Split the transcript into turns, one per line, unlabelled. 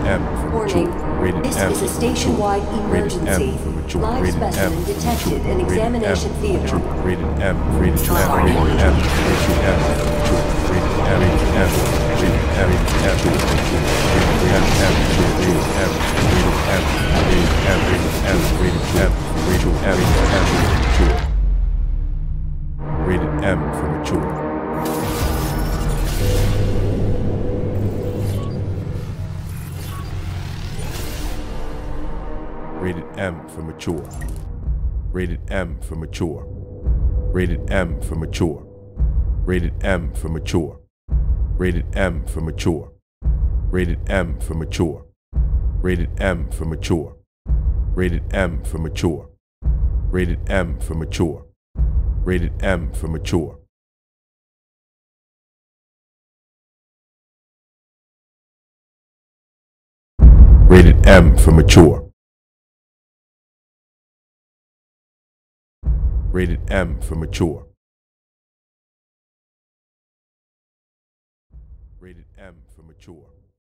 M for
Warning,
mature. Rated
this
M
is a
for mature.
station-wide
Rated
emergency.
M for mature.
Live
Rated M
specimen
for
detected
mature.
in
Rated
examination
M for
theater.
mature. Rated M. Rated M.
Sorry.
Rated M. Rated M for mature. Rated M. Rated M. Rated M. Rated M for mature. Rated M. Rated M. Rated M. Rated M. Rated M. Rated M. Rated M for mature. Rated M for mature. Rated M for mature. Rated M for mature. Rated M for mature. Rated M for mature. Rated M for mature. Rated M for mature. Rated M for mature. Rated M for mature. Rated M for mature. Rated M for mature. Rated M for mature. Rated M for mature.